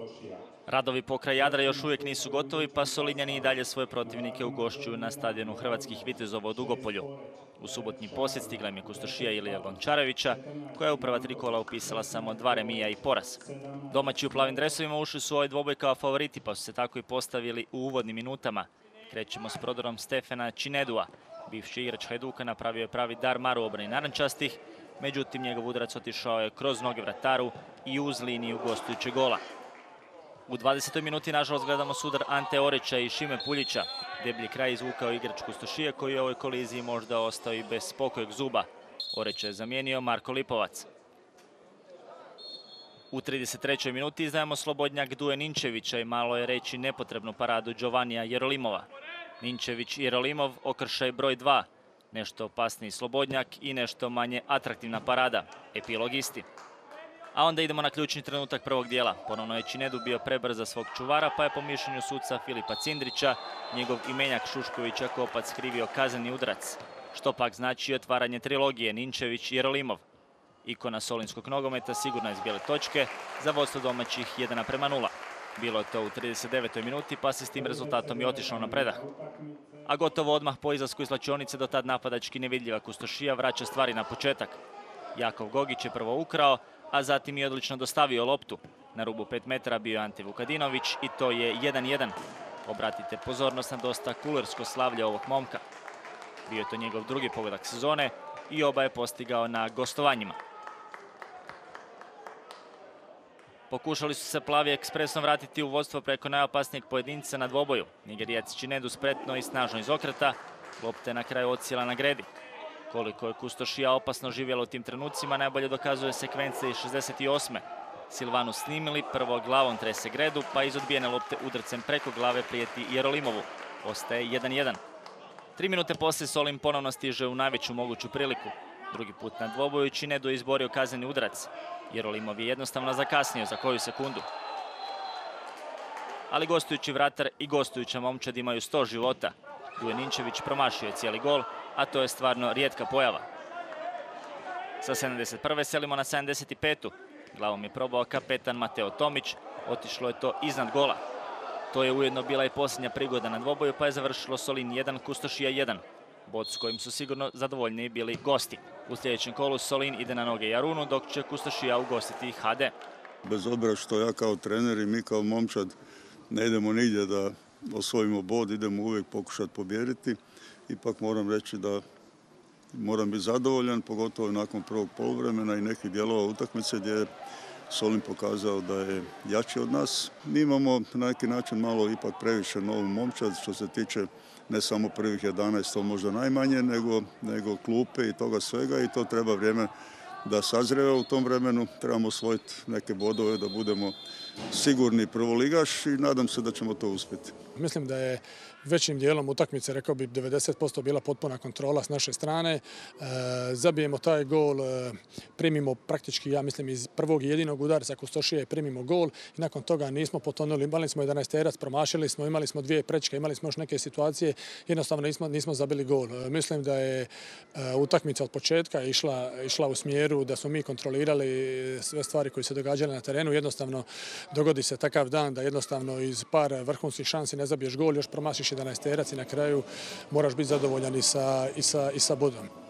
Radovi pokraj Jadra još uvijek nisu gotovi, pa Solinjani i dalje svoje protivnike ugošćuju na stadionu Hrvatskih vitezova u Dugopolju. U subotnji posjet stigla im je kustošija Ilija Gončarevića, koja je u prva 3 kola upisala samo 2 remija i poraz. Domaći u plavim dresovima ušli su u ovaj dvoboj kao favoriti, pa su se tako i postavili u uvodnim minutama. Krećemo s prodorom Stefana Činedua. Bivši igrač Hajduka napravio je pravi dar mar u obrani narančastih, međutim njegov udarac otišao je kroz noge vrataru i uz liniju gostujućeg gola. U 20. minuti nažalost gledamo sudar Ante Orića i Šime Puljića. Deblji kraj izvukao igrač kustošije koji je u ovoj koliziji možda ostao i bez spokojeg zuba. Orića je zamijenio Marko Lipovac. U 33. minuti izdajemo slobodnjak Duje Ninčevića i malo je reći nepotrebnu paradu Giovannija Jerolimova. Ninčević i Jerolimov okršaj broj 2. Nešto opasniji slobodnjak i nešto manje atraktivna parada. Epilog isti. A onda idemo na ključni trenutak prvog dijela. Ponovno je Činedu bio prebrz za svog čuvara, pa je po mišljenju suca Filipa Cindrića njegov imenjak Šuškovića Kopac krivio kazneni udarac. Što pak znači otvaranje trilogije Ninčević i Jerolimov. Ikona solinskog nogometa sigurno iz bijele točke za vodstvo domaćih 1:0. Bilo je to u 39. minuti, pa se s tim rezultatom i otišao na predah. A gotovo odmah po izlasku iz slačionice do tad napadački nevidljiva kustošija vraća stvari na početak. Jakov Gogić je prvo ukrao, a zatim i odlično dostavio loptu. Na rubu 5 metara bio je Ante Vukadinović i to je 1:1. Obratite pozornost na dosta kulersko slavlje ovog momka. Bio je to njegov drugi pogodak sezone i oba je postigao na gostovanjima. Pokušali su se plavi ekspresno vratiti u vodstvo preko najopasnijeg pojedinca na dvoboju. Nigerijac Činedu spretno i snažno iz okreta, lopta je na kraju odsjela na gredi. Koliko je kustošija opasno živjela u tim trenucima najbolje dokazuje sekvencija iz 68. Silvanu snimili, prvo glavom trese gredu, pa iz odbijene lopte udarcem preko glave prijeti Jerolimovu. Ostaje 1:1. 3 minute poslije Solin ponovno stiže u najveću moguću priliku. Drugi put na dvoboju Činedu je izborio kazneni udarac. Jerolimov je jednostavno zakasnio za koju sekundu. Ali gostujući vratar i gostujuća momčad imaju 100 života. Duje Ninčević promašio je cijeli gol, a to je stvarno rijetka pojava. Sa 71. selimo na 75. Glavom je probao kapetan Mateo Tomić, otišlo je to iznad gola. To je ujedno bila i posljednja prigoda na dvoboju, pa je završilo Solin 1, kustošija 1. Bod s kojim su sigurno zadovoljniji bili gosti. U sljedećem kolu Solin ide na noge Jarunu, dok će kustošija ugostiti HD. Bez obzira što ja kao trener i mi kao momčad ne idemo nigdje da osvojimo bod, idemo uvijek pokušati pobijediti. Ipak moram reći da moram biti zadovoljan, pogotovo nakon prvog poluvremena i nekih dijelova utakmice gdje je Solin pokazao da je jači od nas. Mi imamo na neki način malo ipak previše novu momčad što se tiče ne samo prvih 11, to možda najmanje, nego klupe i toga svega i to treba vrijeme da sazreva u tom vremenu. Trebamo osvojiti neke bodove da budemo sigurni prvoligaš i nadam se da ćemo to uspjeti. Mislim da je većim dijelom utakmice, rekao bi 90% bila potpuna kontrola s naše strane. Zabijemo taj gol, primimo praktički, ja mislim, iz prvog i jedinog udarca kustošije primimo gol i nakon toga nismo potonuli. Imali smo 11-terac, promašili smo, imali smo 2 prečke, imali smo još neke situacije, jednostavno nismo zabili gol. Mislim da je utakmica od početka išla u smjeru da smo mi kontrolirali sve stvari koje se događale na terenu. Jednostavno dogodi se takav dan da jednostavno iz par vrhunskih šansi ne zabiješ gol, još promašiš 11-terac i na kraju moraš biti zadovoljan i sa bodom.